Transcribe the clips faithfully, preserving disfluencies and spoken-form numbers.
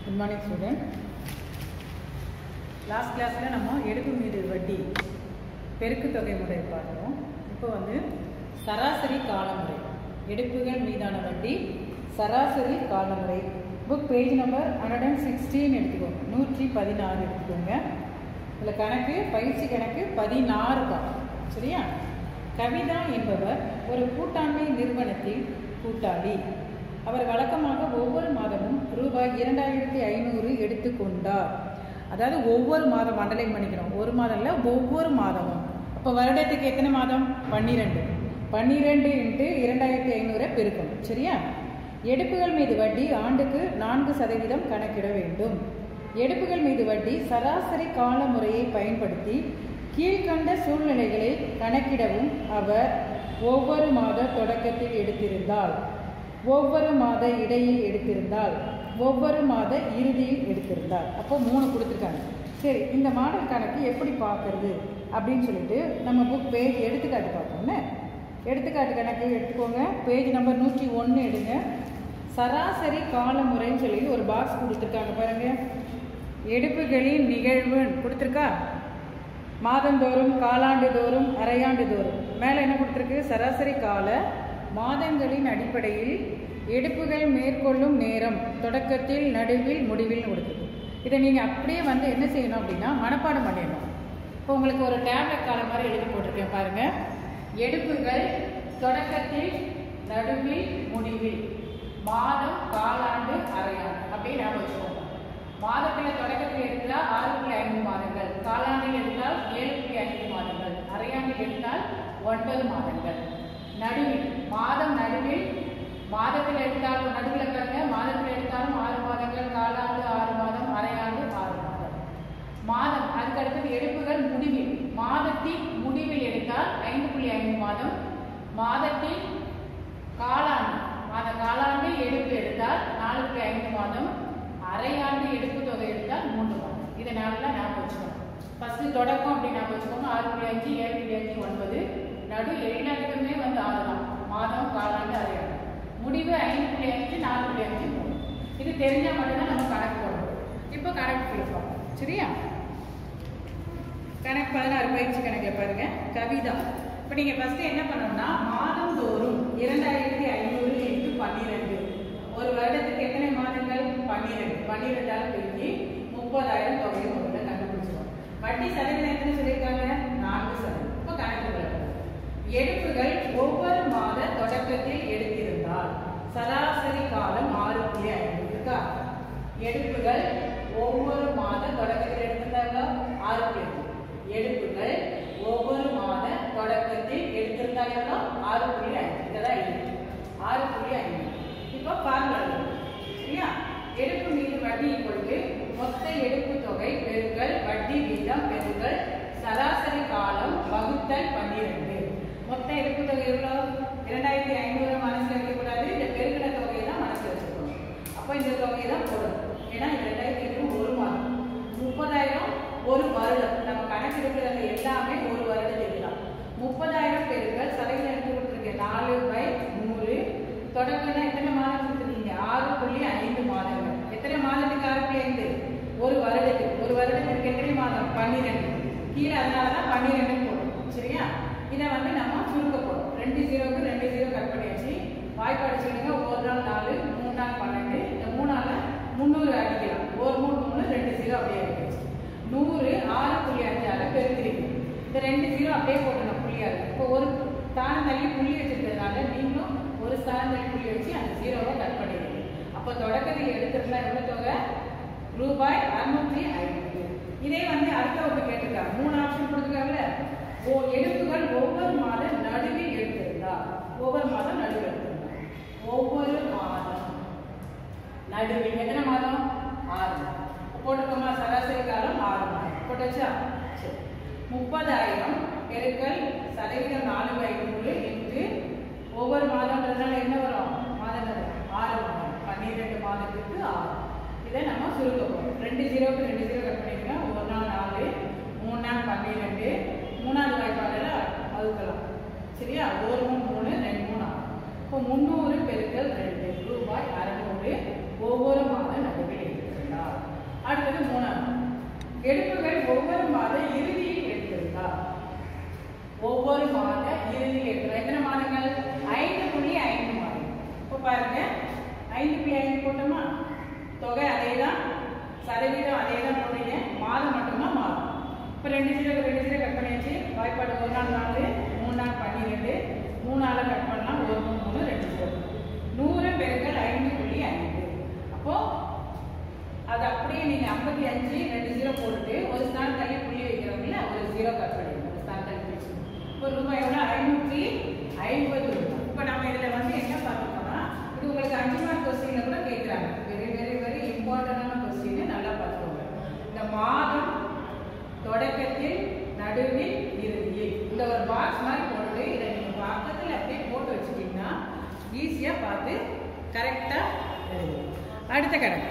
Good morning student. Last class la நம்ம எடுப்பு மீது வட்டி பெருக்கு தொகை முறை பார்த்தோம். இப்போ வந்து சராசரி கால முறை எடுப்புகள் மீதான வட்டி சராசரி கால முறை book page number one sixteen எடுத்துக்கோங்க. நூற்றி பதினாறு எடுத்துக்கோங்க. இதுல கணக்கு பயிற்சி கணக்கு பதினாறு தான். சரியா? கவிதா என்பவர் ஒரு கூட்டாண்மை நிறுவனத்தில் கூட்டாளி. அவர் வழக்கமாக ஒவ்வொரு மாதமும் ரூபாய் இரண்டாயிரத்தி ஐநூறு எடுத்துக்கொண்டார். அதாவது ஒவ்வொரு மாதம் அண்டர்லைன் பண்ணிக்கிறோம். ஒரு மாதம் இல்லை, ஒவ்வொரு மாதமும். அப்போ வருடத்துக்கு எத்தனை மாதம்? பன்னிரெண்டு. பன்னிரெண்டு இன்ட்டு இரண்டாயிரத்தி ஐநூறை பெருக்கணும். சரியா? எடுப்புகள் மீது வட்டி ஆண்டுக்கு நான்கு சதவீதம் கணக்கிட வேண்டும். எடுப்புகள் மீது வட்டி சராசரி கால முறையை பயன்படுத்தி கீழ்கண்ட சூழ்நிலைகளை கணக்கிடவும் அவர் ஒவ்வொரு மாத தொடக்கத்தில் எடுத்திருந்தால், ஒவ்வொரு மாத இடையில் எடுத்திருந்தால், ஒவ்வொரு மாத இறுதியில் எடுத்திருந்தால். அப்போ மூணு கொடுத்துருக்காங்க. சரி, இந்த மாடல் கணக்கு எப்படி பார்க்கறது அப்படின்னு சொல்லிட்டு நம்ம புக் பேஜ் எடுத்துக்காட்டு பார்ப்போம்னு. எடுத்துக்காட்டு கணக்கு எடுத்துக்கோங்க. பேஜ் நம்பர் நூற்றி ஒன்று எடுங்க. சராசரி கால முறைன்னு சொல்லி ஒரு பாக்ஸ் கொடுத்துருக்காங்க பாருங்க. எடுப்புகளின் நிகழ்வு கொடுத்துருக்கா, மாதந்தோறும், காலாண்டு தோறும், அரையாண்டு தோறும். மேலே என்ன கொடுத்துருக்கு? சராசரி கால மாதங்களின் அடிப்படையில் எடுப்புகள் மேற்கொள்ளும் நேரம் தொடக்கத்தில், நடுவில், முடிவில் கொடுத்துருக்கு. இதை நீங்கள் அப்படியே வந்து என்ன செய்யணும் அப்படின்னா மனப்பாடம் பண்ணிடணும். இப்போ உங்களுக்கு ஒரு டேப்லெட் காலம் மாதிரி எழுதி போட்டிருக்கேன் பாருங்க. எடுப்புகள் தொடக்கத்தில், நடுவில், முடிவில், மாதம், காலாண்டு, அரையாண்டு அப்படின்னு ஞாபகம் வச்சுக்கோங்க. மாதத்தில் தொடக்கத்தில் எடுத்தால் ஆறு புள்ளி ஐந்து மாதங்கள், காலாண்டில் எடுத்தால் ஏழு புள்ளி ஐந்து மாதங்கள், அரையாண்டில் எடுத்தால் ஒன்பது மாதங்கள். நடுவில் மாதம், நடுவில் மாதத்தில் எடுத்தாலும் நடுவில் பாருங்க, மாதத்தில் எடுத்தாலும் ஆறு மாதங்கள், காலாண்டு ஆறு மாதம், அரையாண்டு ஆறு மாதம். மாதம் அதுக்கு அடுத்தது எடுப்புகள் முடிவில், மாதத்தின் முடிவில் எடுத்தால் ஐந்து புள்ளி ஐந்து மாதம், மாதத்தின் காலாண்டு மாத காலாண்டு எடுப்பு எடுத்தால் நாலு புள்ளி ஐந்து மாதம், அரையாண்டு எடுப்பு தொகை எடுத்தால் மூன்று மாதம். இதை நல்லா ஞாபகம் வச்சுக்கணும். ஃபர்ஸ்ட் தொடக்கம் அப்படின்னு ஞாபகம் வச்சுக்கோங்க. ஆறு புள்ளி அஞ்சு, ஏழு புள்ளி அஞ்சு, ஒன்பது. நடு எல்லாத்துக்குமே வந்து ஆறு தான். மாதம், காலாண்டு, அரையாண்டு. முடிவு ஐந்து புள்ளி அஞ்சு, நாலு புள்ளி அஞ்சு, மூணு. இது தெரிஞ்சால் மட்டும்தான் நம்ம கணக்கு போடணும். இப்போ கணக்கு பிடிப்போம். சரியா? கணக்கு பதினாறு பயிற்சி கணக்கில் பாருங்க. கவிதா. இப்போ நீங்கள் ஃபர்ஸ்ட் என்ன பண்ணணும்னா மாதந்தோறும் இரண்டாயிரத்தி ஐநூறு இன்ட்டு பன்னிரெண்டு. ஒரு வருடத்துக்கு எத்தனை மாதங்கள்? பன்னிரெண்டு. பன்னிரெண்டால் பெருக்கி முப்பதாயிரம் தொகையை முதல்ல கண்டுபிடிச்சிடும். வட்டி சதவீதம் எத்தனை சொல்லியிருக்காங்க? நான்கு சதவீதம். இப்போ கணக்கு விளக்கம். எடுப்புகள் ஒவ்வொரு மாத தொடக்கத்தில் எடுத்திருந்தால் சராசரி காலம் ஆறு புள்ளி ஐந்து இருக்கா? எடுப்புகள் ஒவ்வொரு மாத தொடக்கத்தில் எடுத்திருந்தாங்க ஆறு புள்ளி ஐந்து. எடுப்புகள் ஒவ்வொரு மாத தொடக்கத்தில் எடுத்திருந்தாங்க ஆறு புள்ளி ஐந்து. இதெல்லாம் இருக்கு. ஆறு புள்ளி ஐந்து. இப்போ ஃபார்முலா சரியா? எடுப்பு மீது வட்டி இப்பொழுது மொத்த எடுப்பு தொகை பெருக்கல் வட்டி வீதம் பெருக்கல் சராசரி காலம் வகுத்தல் பன்னிரெண்டு. மொத்த எடுப்பு தொகை எவ்வளோ? இரண்டாயிரத்தி ஐநூறு மனசில் வைக்கக்கூடாது. இந்த பெருக்கின தொகையை தான் மனசில் வச்சுக்கணும். அப்போ இந்த தொகையை தான் போடணும். ஏன்னா இந்த ரெண்டாயிரத்தி ஐநூறு ஒரு மாதம், முப்பதாயிரம் ஒரு வருடம். நம்ம கணக்கு எடுக்கிறது எல்லாமே ஒரு வருடத்துக்கு தான். முப்பதாயிரம் பெருக்கள் சதவீதம் எடுத்து கொடுத்துருக்கேன் நாலு பை நூறு. தொடக்கம்னா எத்தனை மாதம் கொடுத்துருக்கீங்க? ஆறு புள்ளி ஐந்து மாதங்கள். எத்தனை மாதத்துக்கு ஆறு புள்ளி ஐந்து? ஒரு வருடத்துக்கு. ஒரு வருடத்துக்கு எத்தனை மாதம்? பன்னிரெண்டு. கீழே அதனால தான் பன்னிரெண்டு போடணும். சரியா? இதை வந்து நம்ம சுருக்க போறோம். ரெண்டு ஜீரோக்கு ரெண்டு ஜீரோ கட் பண்ணியாச்சு. வாய்ப்பாடு சொல்லுங்க. ஒரு நாள் நாலு, மூணு நாள் பன்னெண்டு. இந்த மூணால முந்நூறு அடிக்கலாம். ஒரு மூணு மூணு ரெண்டு ஜீரோ அப்படியே அடிக்கிச்சு. நூறு ஆறு புள்ளி அஞ்சால பெருக்கிறீங்க. இந்த ரெண்டு ஜீரோ அப்படியே போட்டணும் புள்ளியா இருக்கு. இப்போ ஒரு ஸ்தானம் தள்ளி புள்ளி வச்சிருக்கிறதுனால நீங்களும் ஒரு ஸ்தானம் தள்ளி புள்ளி வச்சு அந்த ஜீரோவை கட் பண்ணிடுங்க. அப்போ தொடக்கத்தில் எடுத்துருந்தா எவ்வளவு தொகை? ரூபாய் அறுநூத்தி ஐம்பது. இதே வந்து அடுத்த ஒரு கேட்டிருக்காங்க. மூணு ஆப்ஷன் கொடுத்துருக்காங்கல்ல. ஓ எடுப்புகள் ஒவ்வொரு மாதம் நடுவில் எடுத்திருந்தா, ஒவ்வொரு மாதம் நடுவில் எடுத்திருந்தா, ஒவ்வொரு மாதம் நடுவில் எத்தனை மாதம்? ஆறு மாதம். போட்டுக்கோமா? சராசரி காலம் ஆறு மாதம் போட்டாச்சா? சரி. முப்பதாயிரம் பெருக்கல் சதவீதம் நாலு பை நூறு இன்று ஒவ்வொரு மாதம்ன்றதுனால என்ன வரும்? மாதம் ஆறு மாதம். பன்னிரெண்டு மாதத்துக்கு ஆறு. இதை நம்ம சுருக்க போகிறோம். ரெண்டு ஜீரோக்கு ரெண்டு ஜீரோ கட் பண்ணிக்கலாம். ஒரு நாள் நாலு, மூணு நாள் பன்னிரெண்டு, மூணாவது வாய்ப்பாடில் வகுக்கலாம். சரியா? ஒரு மூணு மூணு ரெண்டு மூணு ஆறு. இப்போ முந்நூறு பெருக்கல் ரெண்டு ரூபாய் அறுநூறு ஒவ்வொரு மாதம் நடுவில் எடுத்துக்கலாம். முப்பத்தி அஞ்சு ரெண்டு ஜீரோ போட்டுட்டு ஒரு ஸ்தானம் தள்ளி புள்ளி வைக்கிறோம்ல ஒரு ஜீரோ கட் பண்ணிடுவோம். ஒரு ஸ்தானம் தள்ளி வச்சு ஒரு ரூபாய் எவ்வளோ ஐநூற்றி ஐம்பது ரூபாய். இப்போ நம்ம இதில் வந்து என்ன பார்த்துக்கோன்னா இது உங்களுக்கு அஞ்சு மார்க் கொஸ்டின்ல கூட கேட்குறாங்க. வெரி வெரி வெரி இம்பார்ட்டண்டான கொஸ்டின், நல்லா பார்த்துக்கோங்க. இந்த மாதம் தொடக்கத்தில் நடுவில் இறுதியில் இந்த ஒரு பாக்ஸ் மாதிரி போட்டு இதை நீங்கள் பக்கத்தில் அப்படியே போட்டு வச்சுட்டீங்கன்னா ஈஸியாக பார்த்து கரெக்டாக எழுதும். அடுத்த கணக்கு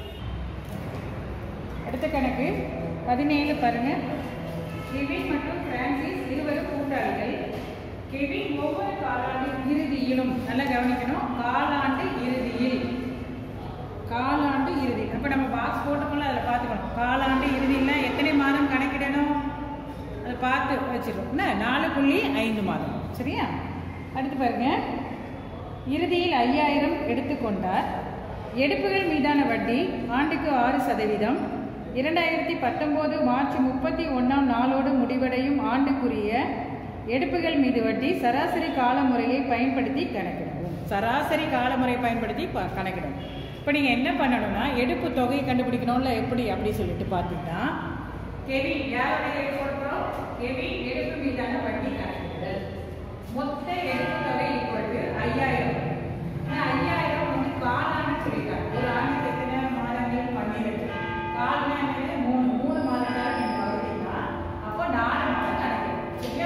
அடுத்த கணக்கு பதினேழு பாருங்க. கெவின் மற்றும் பிரான்சிஸ் இருவரும் கூட்டாளிகள். கெவின் ஒவ்வொரு காலாண்டு இறுதியிலும், நல்லா கவனிக்கணும், காலாண்டு இறுதியில் காலாண்டு இறுதி. அப்போ நம்ம பாக்ஸ் போட்டுக்கணும், அதில் பார்த்துக்கணும். காலாண்டு இறுதியில் எத்தனை மாதம் கணக்கிடணும் அதை பார்த்து வச்சுக்கணும். நாலு புள்ளி ஐந்து மாதம். சரியா? அடுத்து பாருங்க. இறுதியில் ஐயாயிரம் எடுத்துக்கொண்டார். எடுப்புகள் மீதான வட்டி ஆண்டுக்கு ஆறு சதவீதம். இரண்டாயிரத்தி பத்தொம்போது மார்ச் முப்பத்தி ஒன்றாம் நாளோடு முடிவடையும் ஆண்டுக்குரிய எடுப்புகள் மீது வட்டி சராசரி கால முறையை பயன்படுத்தி கணக்கிடவும். சராசரி கால முறையை பயன்படுத்தி கணக்கிடவும். இப்போ நீங்கள் என்ன பண்ணணும்னா எடுப்பு தொகையை கண்டுபிடிக்கணும்ல, எப்படி அப்படி சொல்லிட்டு பார்த்தீங்கன்னா கெவின் யாருடைய சொல்கிறோம்? கெவின் எடுப்பு மீதான வட்டி கணக்கிடுதல். மொத்த எடுப்பு தொகை ஈக்குவல் ஐயாயிரம். ஐயாயிரம் வந்து காலாண்டு சொல்லிட்டாங்க. ஒரு ஆண்டுக்கு எத்தனை மாதங்கள்? பன்னிரெண்டு. கால்னா என்னது? மூணு மூணு மாதங்களாக நீங்கள் வகுத்தீங்கன்னா அப்போ நாலு மாதம் கணக்கிடும். சரியா?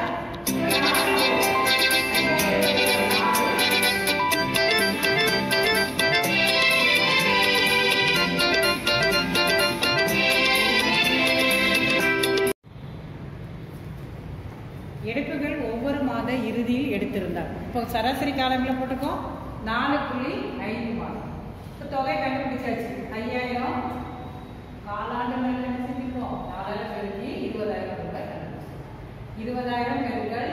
எடுப்புகள் ஒவ்வொரு மாத இறுதியில் எடுத்திருந்தார். இப்போ சராசரி காலங்களில் போட்டுக்கோம் நாலு புள்ளி ஐந்து மாதம். இப்போ தொகை கண்டுபிடிச்சாச்சு. ஐயாயிரம் காலாண்டு மேல செஞ்சுப்போம். நாலாயிரம் பெருக்கி இருபதாயிரம் ரூபாய் கண்டுபிடிச்சு. இருபதாயிரம் பெருக்கள்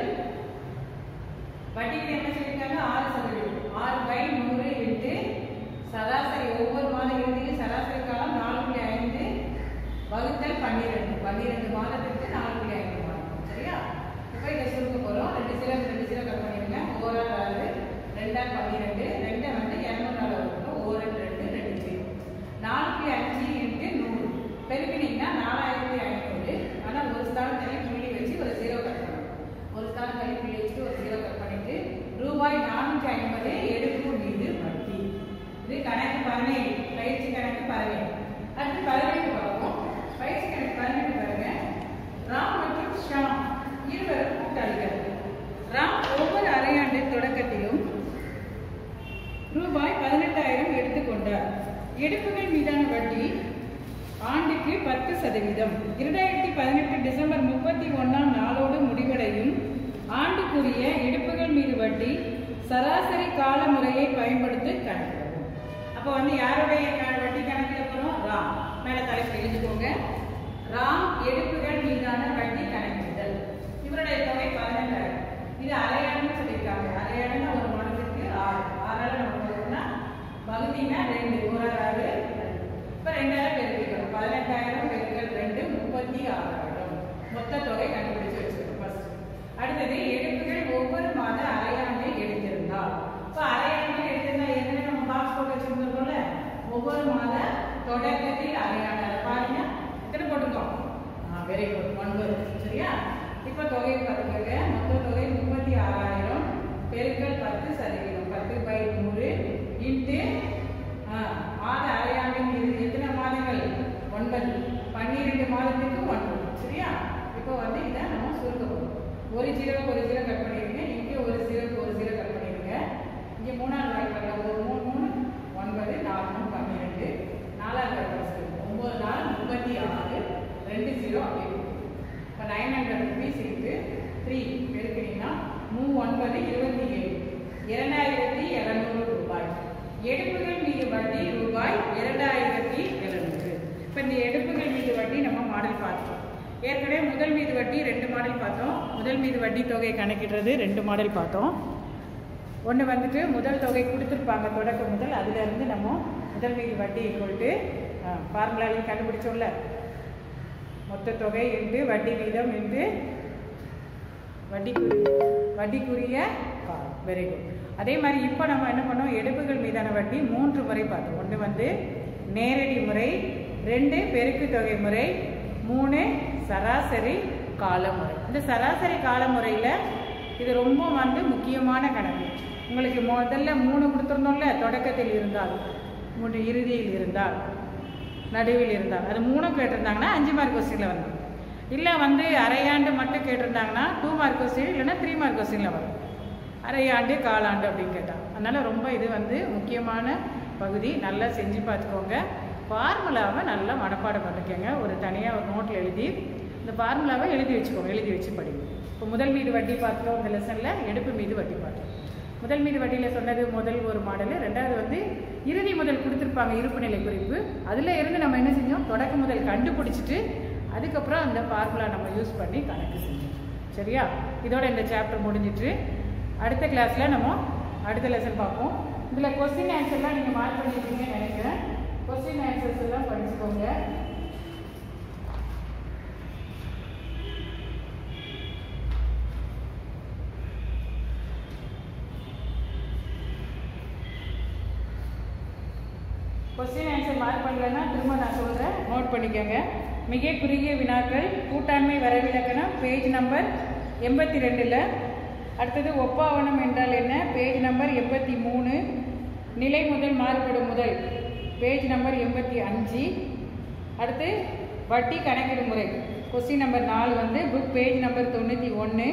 வட்டிக்கு என்ன சொல்லியிருக்காங்க? ஆறு சதவீதம். ஆறு பை நூறு இன்ட்டு சராசரி ஒவ்வொரு மாத இறுதியில் சராசரி காலம் நாலு புள்ளி ஐந்து வகுத்தல் பன்னிரெண்டு. பன்னிரெண்டு மாதத்துக்கு நாலு புள்ளி ஐந்து மாதம். சரியா? இப்போ இதை சுருக்க போகிறோம். ரெண்டு சில ரெண்டு சில கட் பண்ணிடுங்க. ஓராறு ஆறு ரெண்டாம் பன்னிரெண்டு ரெண்டை வந்து இரநூறு நாள் வரும். ஓர் ரெண்டு ரெண்டு ஜீரோ நாலு புள்ளி அஞ்சு இன்ட்டு நூறு பெருக்கினீங்கன்னா நாலாயிரத்தி ஐநூறு. ஆனால் ஒரு ஸ்தானம் தள்ளி புள்ளி வச்சு ஒரு ஜீரோ கட் பண்ணணும். ஒரு ஸ்தானம் தள்ளி புள்ளி வச்சுட்டு ஒரு ஜீரோ கட் பண்ணிட்டு ரூபாய் நானூற்றி ஐம்பது எடுப்பு மீது வட்டி. இது கணக்கு பதினேழு. பயிற்சி கணக்கு பதினேழு. அடுத்து பதினெட்டு பார்ப்போம். பயிற்சி கணக்கு பதினெட்டு பாருங்க. ராம் மற்றும் ஷாம் இருவரும் கூட்டாளிகள். ராம் ஒவ்வொரு அரையாண்டு தொடக்கத்திலும் ரூபாய் பதினெட்டாயிரம் எடுத்துக்கொண்டார். எடுப்புகள் மீதான வட்டி ஆண்டுக்கு பத்து சதவீதம். இரண்டாயிரத்தி பதினெட்டு டிசம்பர் முப்பத்தி ஒன்னாம் நாளோடு முடிவடையும் ஆண்டுக்குரிய எடுப்புகள் மீது வட்டி சராசரி கால முறையை பயன்படுத்தி கணக்கிடவும். அப்போ வந்து யாருடைய வட்டி கணக்கிட போறோம்? ராம். மேல தலைப்பு எழுதிக்கோங்க. ராம் எடுப்புகள் மீதான வட்டி கணக்கிடுதல். இவருடைய தொகை பதினெட்டாயிரம். இது அரையாண்டுன்னு சொல்லியிருக்காங்க. அரையாண்டுன்னா ஒரு மாதத்துக்கு ஆறு. ஆறாயிரம் நம்ம போகிறோம்னா பகுதினா ரெண்டு. ஒரு ஆறு. இப்போ ரெண்டாயிரம் பெருக்கிக்கிறோம். பதினெட்டாயிரம் பெருக்கள் ரெண்டு முப்பத்தி ஆறாயிரம். மொத்த தொகை கண்டுபிடிச்சு வச்சுக்கணும் ஃபர்ஸ்ட். அடுத்தது எடுப்புகள் ஒவ்வொரு மாத அரையாண்டில் எடுத்திருந்தால். இப்போ அரையாண்டில் எடுத்திருந்தா ஏற்கனவே நம்ம பாக்ஸ் போட்டு வச்சிருந்தோம்ல, ஒவ்வொரு மாத தொடக்கத்தில் அரையாண்டு. அதை பாருங்க எத்தனை போட்டுக்கோம்? ஆ வெரி குட், ஒன்பது. சரியா? இப்போ தொகை பார்த்துக்கோங்க. மொத்த தொகை முப்பத்தி ஆறாயிரம் பெருக்கள் பத்து சதவீதம். பத்து பை நூறு இன்ட்டு மாத அரையாண்டின் இறுதி எத்தனை மாதங்கள்? ஒன்பது. பன்னிரெண்டு மாதத்துக்கு ஒன்பது. சரியா? இப்போ வந்து இதை நம்ம சுருக்க போகிறோம். ஒரு ஜீரோ ஒரு ஜீரோ கட் பண்ணிடுங்க. இங்கே ஒரு ஜீரோக்கு ஒரு ஜீரோ கட் பண்ணிடுங்க. இங்கே மூணாவது வாய்ப்பு ஒரு மூணு மூணு ஒன்பது நாலு மூணு பன்னிரெண்டு. நாலாவது வாய்ப்பு ஒம்பது நாலு முப்பத்தி ஆறு. ரெண்டு ஜீரோ அப்படி. இப்போ நைன் ஹண்ட்ரட் ருபீஸ் இருக்கு. த்ரீ பெருக்கினீங்கன்னா மூணு ஒன்பது இருபத்தி ஏழு. இரண்டாயிரத்தி எழுநூறு ரூபாய். எடுப்புகள் மீது வட்டி ரூபாய் இரண்டாயிரத்தி எழுநூறு. இப்போ இந்த எடுப்புகள் மீது வட்டி நம்ம மாடல் பார்த்தோம். ஏற்கனவே முதல் மீது வட்டி ரெண்டு மாடல் பார்த்தோம். முதல் மீது வட்டி தொகை கணக்கிடுறது ரெண்டு மாடல் பார்த்தோம். ஒன்று வந்துட்டு முதல் தொகை கொடுத்துருப்பாங்க தொடக்க முதல், அதுலேருந்து நம்ம முதல் மீது வட்டி ஈக்குவல்ட்டு ஃபார்முலாலையும் கண்டுபிடிச்சோம்ல, மொத்த தொகை என்று வட்டி வீதம் என்று வட்டிக்குரிய வட்டிக்குரிய காலம். Very good. அதே மாதிரி இப்போ நம்ம என்ன பண்ணோம்? எடுப்புகள் மீதான வட்டி மூன்று முறை பார்த்தோம். ஒன்று வந்து நேரடி முறை, ரெண்டு பெருக்கு தொகை முறை, மூணு சராசரி கால முறை. இந்த சராசரி கால முறையில் இது ரொம்ப வந்து முக்கியமான கணக்கு. உங்களுக்கு முதல்ல மூணு கொடுத்துருந்தோம்ல, தொடக்கத்தில் இருந்தால், மூணு இறுதியில் இருந்தால், நடுவில் இருந்தால், அது மூணும் கேட்டிருந்தாங்கன்னா அஞ்சு மார்க் கொஸ்டினில் வரும். இல்லை வந்து அரையாண்டு மட்டும் கேட்டிருந்தாங்கன்னா டூ மார்க் கொஸ்டின் இல்லைன்னா த்ரீ மார்க் கொஸ்டினில் வரும். அரையாண்டு காலாண்டு அப்படின்னு கேட்டால். அதனால் ரொம்ப இது வந்து முக்கியமான பகுதி. நல்லா செஞ்சு பார்த்துக்கோங்க. ஃபார்முலாவை நல்லா மனப்பாடம் பண்ணிக்கோங்க. ஒரு தனியாக ஒரு நோட்டில் எழுதி இந்த ஃபார்முலாவை எழுதி வச்சுக்கோங்க. எழுதி வச்சு படிங்க. இப்போ முதல் மீது வட்டி பார்த்துக்கோங்க. இந்த லெசனில் எடுப்பு மீது வட்டி பார்த்தோம். முதல் மீது வட்டியில் சொன்னது முதல் ஒரு மாடலு. ரெண்டாவது வந்து இறுதி முதல் கொடுத்துருப்பாங்க, இருப்பு நிலை குறிப்பு. அதில் இருந்து நம்ம என்ன செஞ்சோம், தொடக்க முதல் கண்டுபிடிச்சிட்டு அதுக்கப்புறம் அந்த ஃபார்முலா நம்ம யூஸ் பண்ணி கணக்கு செஞ்சோம். சரியா? இதோட இந்த சாப்டர் முடிஞ்சிட்டு அடுத்த கிளாஸில் நம்ம அடுத்த லெசன் பார்ப்போம். இதில் கொஸ்டின் ஆன்சர்லாம் நீங்கள் மார்க் பண்ணியிருக்கீங்கன்னு நினைக்கிறேன். கொஸ்டின் ஆன்சர்ஸ் எல்லாம் படிச்சுக்கோங்க. கொஸ்டின் ஆன்சர் மார்க் பண்ணலன்னா திரும்ப நான் சொல்கிறேன், நோட் பண்ணிக்கோங்க. மிக குறுகிய வினாக்கள், கூட்டாண்மை வரவிலக்கணம், பேஜ் நம்பர் எண்பத்தி ரெண்டில். அடுத்தது ஒப்பாவனம் என்றால் என்ன, பேஜ் நம்பர் எண்பத்தி மூணு. நிலை முதல் மாறுபடும் முதல், பேஜ் நம்பர் எண்பத்தி அஞ்சு. அடுத்து வட்டி கணக்கிடும் முறை, கொஸ்டின் நம்பர் நாலு வந்து புக் பேஜ் நம்பர் தொண்ணூற்றி ஒன்று.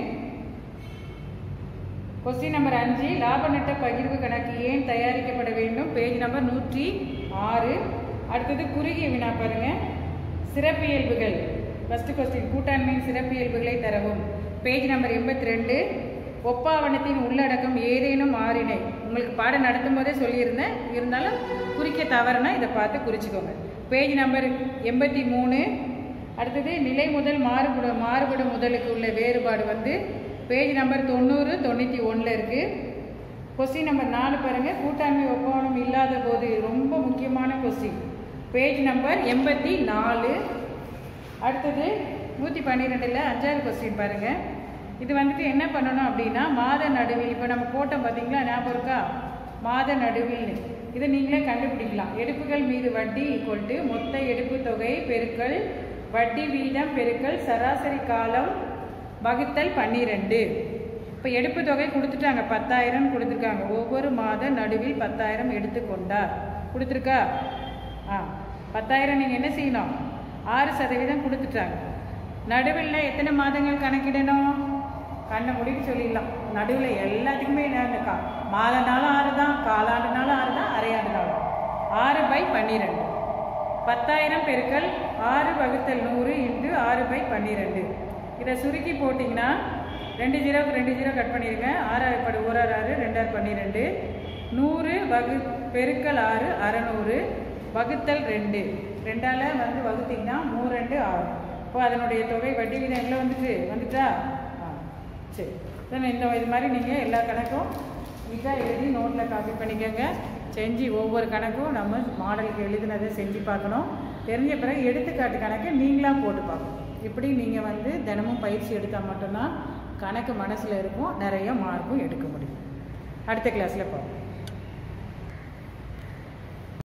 கொஸ்டின் நம்பர் அஞ்சு, லாப நட்ட பகிர்வு கணக்கு ஏன் தயாரிக்கப்பட வேண்டும், பேஜ் நம்பர் நூற்றி ஆறு. அடுத்தது குறுகிய வினா பாருங்க, சிறப்பியல்புகள். ஃபர்ஸ்ட் கொஸ்டின், கூட்டாண்மையின் சிறப்பியல்புகளை தரவும், பேஜ் நம்பர் எண்பத்தி ரெண்டு. ஒப்பாவனத்தின் உள்ளடக்கம் ஏதேனும் ஆறினை, உங்களுக்கு பாடம் நடத்தும் போதே சொல்லியிருந்தேன், இருந்தாலும் குறிக்க தவறுனா இதை பார்த்து குறிச்சிக்கோங்க. பேஜ் நம்பர் எண்பத்தி மூணு. அடுத்தது நிலை முதல் மாறுபடும் மாறுபடும் முதலுக்கு உள்ள வேறுபாடு வந்து பேஜ் நம்பர் தொண்ணூறு தொண்ணூற்றி ஒன்றில் இருக்குது. கொஸ்டின் நம்பர் நாலு பாருங்கள், கூட்டாண்மை ஒப்பாவனம் இல்லாத போது, ரொம்ப முக்கியமான கொஸ்டின், பேஜ் நம்பர் எண்பத்தி நாலு. அடுத்தது நூற்றி பன்னிரெண்டில் அஞ்சாவது கொஸ்டின் பாருங்கள். இது வந்துட்டு என்ன பண்ணணும் அப்படின்னா, மாத நடுவில், இப்போ நம்ம போட்டோம் பார்த்தீங்களா, ஞாபகம் இருக்கா, மாத நடுவில். இதை நீங்களே கண்டுபிடிக்கலாம். எடுப்புகள் மீது வட்டி ஈக்குவல் டு மொத்த எடுப்பு தொகை பெருக்கல் வட்டி வீதம் பெருக்கல் சராசரி காலம் வகுத்தல் பன்னிரெண்டு. இப்போ எடுப்பு தொகை கொடுத்துட்டாங்க, பத்தாயிரம் கொடுத்துருக்காங்க. ஒவ்வொரு மாத நடுவில் பத்தாயிரம் எடுத்துக்கொண்டார் கொடுத்துருக்கா. ஆ பத்தாயிரம் நீங்கள் என்ன செய்யணும், ஆறு சதவீதம் கொடுத்துட்டாங்க. நடுவில் எத்தனை மாதங்கள் கணக்கிடணும், கண்ணை முடிக்க சொல்லிடலாம். நடுவில் எல்லாத்துக்குமே என்னக்கா, மாதனாலும் ஆறு தான், காலாண்டுனாலும் ஆறு தான், அரையாண்டுனாலும் ஆறு பை பன்னிரெண்டு. பத்தாயிரம் பெருக்கல் ஆறு வகுத்தல் நூறு இன்ட்டு ஆறு பை பன்னிரெண்டு. இதை சுருக்கி போட்டிங்கன்னா ரெண்டு ஜீரோக்கு ரெண்டு ஜீரோ கட் பண்ணிடுங்க. ஆறாறு படு ஒரு ஆறு ஆறு ரெண்டாறு பன்னிரெண்டு. நூறு வகு பெருக்கல் ஆறு அறநூறு வகுத்தல் ரெண்டு. ரெண்டால் வந்து வகுத்திங்கன்னா மூணு ரெண்டு ஆறு. இப்போ அதனுடைய தொகை வட்டி வீதம் எவ்வளோ வந்துட்டு வந்துட்டா. ஆ சரி, இந்த இது மாதிரி நீங்கள் எல்லா கணக்கும் நீட்டாக எழுதி நோட்டில் காப்பி பண்ணிக்கோங்க. செஞ்சு ஒவ்வொரு கணக்கும் நம்ம மாடலுக்கு எழுதினதை செஞ்சு பார்க்கணும். தெரிஞ்ச பிறகு எடுத்துக்காட்டு கணக்கை நீங்களாக போட்டு பார்க்கணும். இப்படி நீங்கள் வந்து தினமும் பயிற்சி எடுத்தால் மட்டும்தான் கணக்கு மனசில் இருக்கும், நிறைய மார்க்கும் எடுக்க முடியும். அடுத்த கிளாஸில் பார்ப்போம்.